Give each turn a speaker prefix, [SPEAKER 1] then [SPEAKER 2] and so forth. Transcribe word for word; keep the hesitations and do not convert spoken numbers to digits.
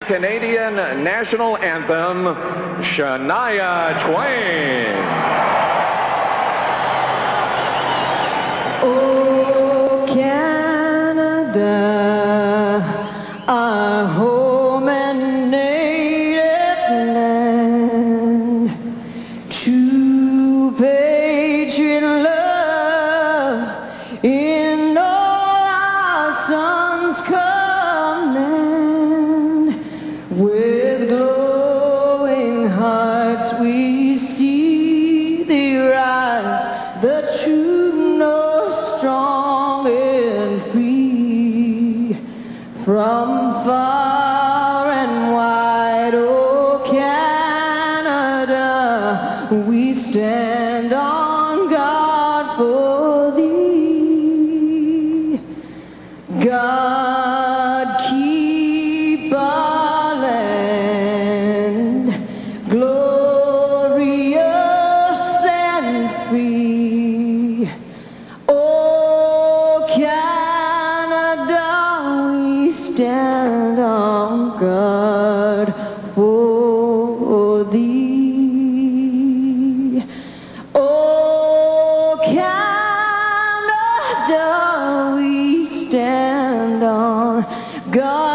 [SPEAKER 1] Canadian National Anthem, Shania Twain.
[SPEAKER 2] Oh, Canada, our home and native land, true patriot love in all our sons' command. With glowing hearts we see thee rise, the true north, strong and free. From far and wide, oh Canada, we stand on guard for thee. God keep our land glorious and free. Oh Canada, we stand on guard for thee. Oh Canada, we stand on guard